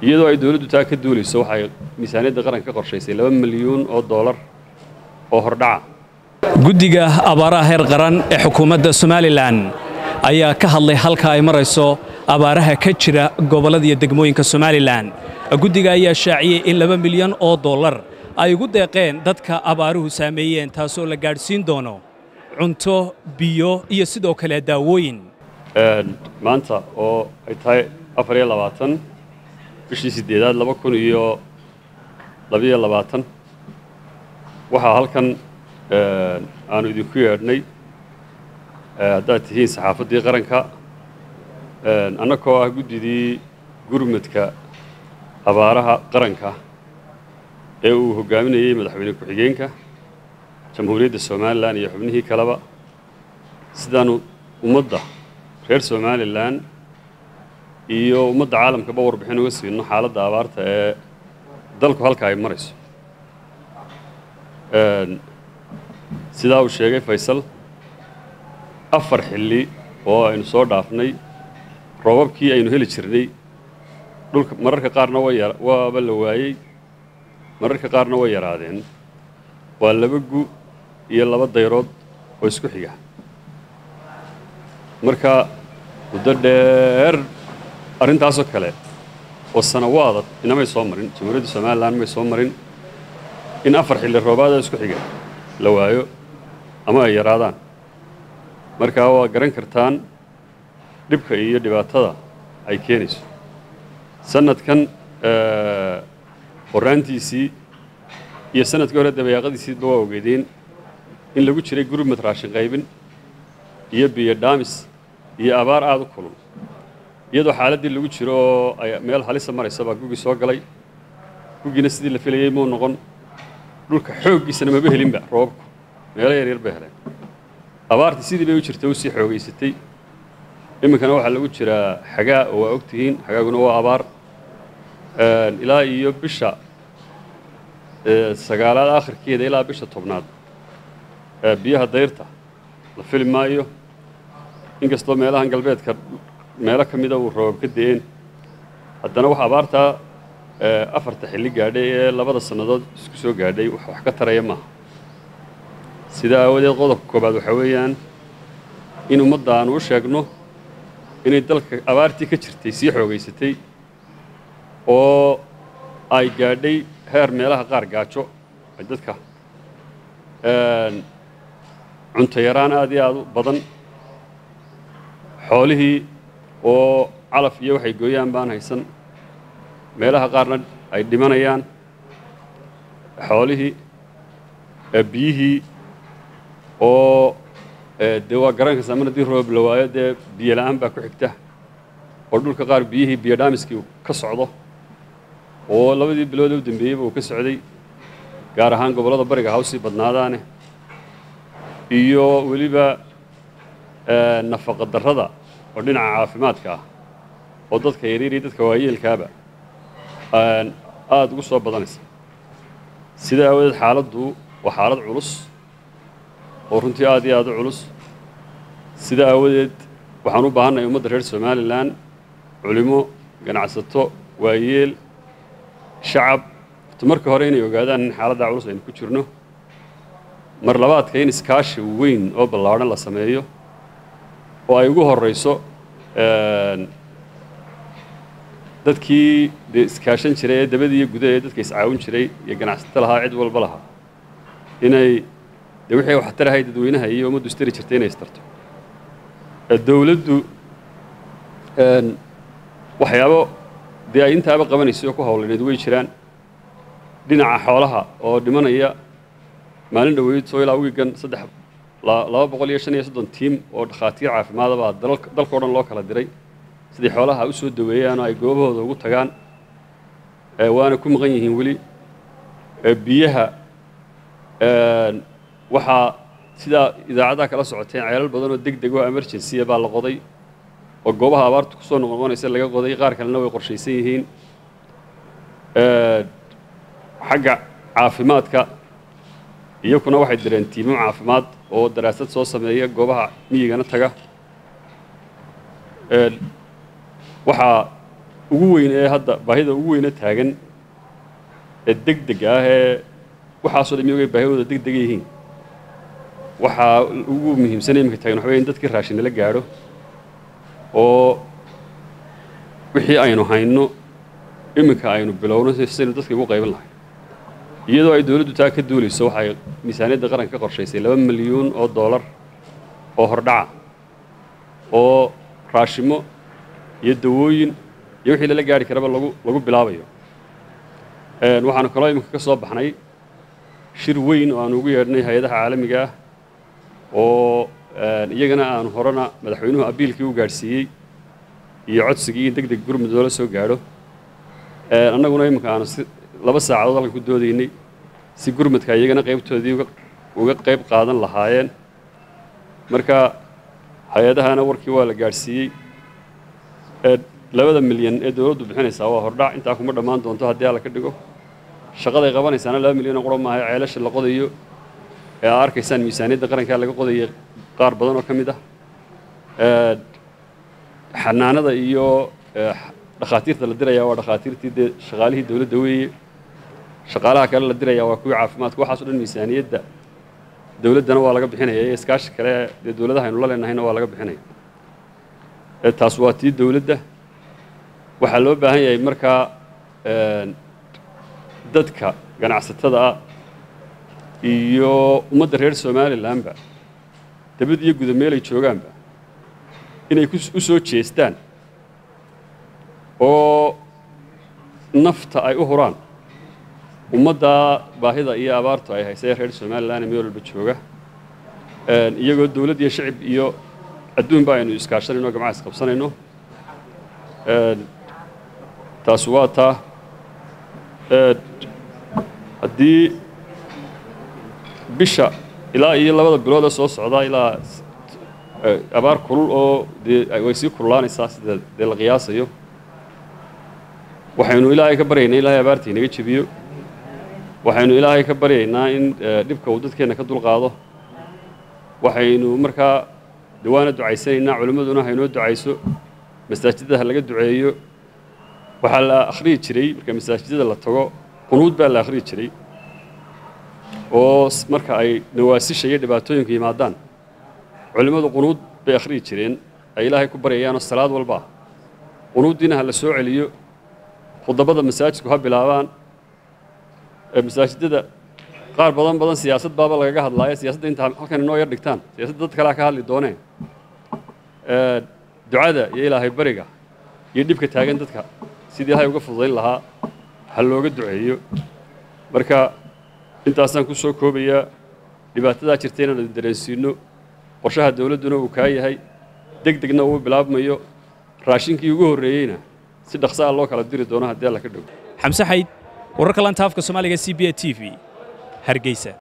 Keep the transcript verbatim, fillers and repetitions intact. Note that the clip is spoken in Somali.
iyadoo ay dawladdu taa ka duulayso waxay miisaaniyadda qaranka ka qorshaysay laba milyan oo dollar oo hordhaca. guddiga abaaraha heer qaran ee xukuumadda Somaliland ayaa ka hadlay halka ay marayso abaaraha ka jira gobollada iyo degmooyinka Somaliland. guddiga ayaa shaaciyay in laba milyan oo dollar ay ugu deeqeen dadka abaaruhu saameeyeen taasoo la gaadhsiin doono cunto, biyo iyo sidoo kale daawooyin. maanta oo ay tahay afar iyo labaatan bishii sideedaad laba kun iyo laba iyo labaatan waxaa halkan aanu idinku yeedhnay haddaad tihiin saxaafaddii qaranka annagoo ah guddidii gurmadka abaaraha qaranka ee uu hoggaaminayey madaxweyne ku-xigeenka jamhuuriyadda Somaliland iyo xubnihii kaleba sidaanu ummadda reer Somaliland iyo ummadda caalamkaba warbixin uga siino xaaladda abaarta ee dalku halka ay marayso. sidaa uu sheegay Faysal afar xilli oo aynu soo dhaafnay roobabkii aynu heli jirnay dhulka mararka qaarna waaba la waayey mararka qaarna way yaraadeen. waa laba gu iyo laba dayrood oo isku xiga marka muddo dheer arrintaasoo kale oo sanawaada inamay soo marin jamhuuriyadda Somaliland may soo marin in afar xilli roobaad isku xiga la waayo ama ay yaraadaan. marka waa garan kartaan dhibka iyo dhibaatada ay keenayso. sanadkan horaantiisii iyo sanadkii hore dabayaaqadiisiiba waa ogeedeen in lagu jiray gurmad raashin qaybin iyo biyo dhaamis iyo abaar aad u kulul iyadoo xaaladdii lagu jiro oo ay meel halisa maraysa baa gugii soo galay. gugiina sidii la filayey muu noqon dhulka xooggiisana maba helinba roobku meelo yaryar bay heleen. abaartii sidii bay u jirtay u sii xoogaysatay. iminkana waxaa lagu jiraa xagaa oo waa ogtihiin xagaaguna waa abaar ilaa iyo bisha sagaalaad aakhirkeeda ilaa bisha tobnaad biyaha dayrta la fili maayo inkastoo meelahan galbeedka meelo ka mida uu roobab ka da'een haddana wax abaartaa afarta xilli gaadhay ee labada sannadood isku soo gaadhay wax ka taraya maaha. sidaa aawadeed qodobka koobaad waxaa weeyaan in ummadda aanu u sheegno inay dalka abaartii ka jirtay sii xoogaysatay oo ay gaadhay heer meelaha qaar gaajo ay dadka cunto yaraan aad iyo aad u badan xoolihii oo calaf iyo waxay gooyaan baan haysan meelaha qaarna ay dhimanayaan xoolihii biyihii oo dee waa garan kartaa mar haddii roob la waayo dee biyo la'aan baa ku xigta oo dhulka qaar biyihii biyo dhaamiskii ka socdo oo labadii bilood u dambeeyeyba uu ka socday gaar ahaan gobollada bariga ha usii badnaadaane iyo weliba nafaqa darrada oo dhinaca caafimaadka ah oo dadka yaryar iyo dadka waayeelkaaba aad ugu soo badanaysa. sidaa aawadeed xaaladdu waa xaalad culus oo runtii aad iyo aad u culus. sidaa aawadeed waxaan u baahannahay ummadda reer Somaliland culimo ganacsato waayeel shacab marka hore inay ogaadaan in xaaladda culus aynu ku jirno mar labaadka in iskaashi weyn oo ballaadhan la sameeyo oo ay ugu horrayso dadkii dee iskaashan jiray ee dabadii iyo gudaha ee dadka iscaawin jiray iyo ganacsato lahaa cid walba lahaa inay dee wixii wax tarahay dadweynaha iyo ummaddu istari jirtay inay istarto. dawladdu waxyaabo dee ay intaaba qabanaysay oo ku hawlaneed way jiraan. dhinaca xoolaha oo dhimanaya maalin dhoweyd soo ilaa wiigan saddex laba boqol iyo shan iyo soddon tiim oo dhakhaatiir caafimaada baa dalka o dhan loo kala diray sidii xoolaha u soo daweeyaan oo ay goobahooda ugu tagaan. waana ku maqan yihiin weli biyaha. waxaa sidaa idaacadaha kala socoteen ceelal badan oo deg deg oo emergency baa la qoday oo goobaha abaartu ku soo noqonaysa laga qoday qaar kalena way qorshaysan yihiin. xagga caafimaadka iyakuna waxay direen tiimo caafimaad oo daraasad soo sameeya goobaha miyigana taga. waxaa ugu weyn ee hadda baahida ugu weyna taagan ee degdeg ah ee waxaasoo dhan iyagoo baahidooda degdeg yihiin waxaa ugu muhiimsan iminka taagan waxa weeye in dadkii raashin la gaadho oo wixii aynu hayno iminka aynu bilowno sidaynu dadka ugu qaybin lahay iyadoo ay dawladdu taa ka duulayso waxay miisaaniyadda qaranka ka qorshaysay laba milyuun oo doolar oo hordhaca oo raashimo iyo dawooyin iyo wixii lala gaari karaba lagu lagu bilaabayo waxaanu kaloo iminka ka soo baxnay shir weyn oo aanu ugu yeedhnay hay-adaha caalamiga ah oo iyagana aanu horena madaxweynuhu abiilkii u gaadhsiiyey iyo codsigii in deg deg gurmud loola soo gaadho annaguna iminka aanu si laba saacadood halkan ku doodaynay si gurmudka iyagana qaybtoodii uga qayb qaadan lahaayeen marka hay-adahana warkii waa la gaadhsiiyey labada milyan ee dawladdu bixinaysaa waa hordhac intaa kuma dhammaan doonto haddii alla ka dhigo shaqaday qabanaysaana laba milyan oo qura maaha ceelasha la qodayo ee aa arkaysaan miisaaniyadda qarankaa laga qodayay qaar badan oo ka mid ah xanaanada iyo dhakhaatiirta la dirayaa waa dhakhaatiirtii dee shaqaalihii dawladda weeye shaqaalaha kale la dirayaa waa kuwii caafimaadka waxaasoo dhan miisaaniyadda dawladdana waa laga bixinaya iyo iskaashi kale dee dawladaha aynu la leenahayna waa laga bixinaya taas waa tii dawladda waxaa loo baahan yahay markaa dadka ganacsatada ah iyo ummadda reer somalilanba dabad iyo guda meelay joogaanba inay u soo jeestaan oo nafta ay u huraan ummadda baahida iyo abaartu ay haysa ee reer somalilan meel walba jooga iyagoo dawlad iyo shacib iyo adduunba aynu iskaashanayno gamcaha isqabsanayno taas waa taa haddii bisha ilaa iyo labada bilood ee soo socdaa ilaa abaar kulul oo dee way sii kululaanaysaa sida dee la qiyaasayo waxaynu ilaahay ka baryaynaa ilaahay abaarta inaga jebiyo waxaynu ilaahay ka baryaynaa in dhibka uu dadkeenna ka dulqaado waxaynu markaa dawaana ducaysanaynaa culimmaduna haynoo ducayso masaajidada ha laga duceeyo waxaa la akhriyi jiray marka masaajidada la tago qunuud baa la akhriyi jiray oo marka ay nawaasisha iyo dhibaatooyinku yimaadaan culimmadu qunuud bay akhriyi jireen ay ilaahay ku baryayaanoo salaad walba ah qunuuddiina ha la soo celiyo khudabada masaajidku ha bilaabaan masaajidada qaar badan badan siyaasad baaba lagaga hadlaaya siyaasadda inta halkan inoo yar dhigtaan siyaasadda dad kalea ka hadli dooneen ducada iyo ilaahay bariga iyo dhibka taagan dadka sidii ilaahay uga fududayn lahaa ha looga duceeyo marka intaasaan ku soo koobayaa dhibaatadaa jirta inaan idin dareensiinno qorshaha dawladduna uu kaa yahay deg degna uu bilaabmayo raashinkii ugu horreeyeyna si dhaqsa ah loo kala diri doono haddii alla ka dhow xamse xayd wararka lanta afka soomaaliga c b a t v hargeysa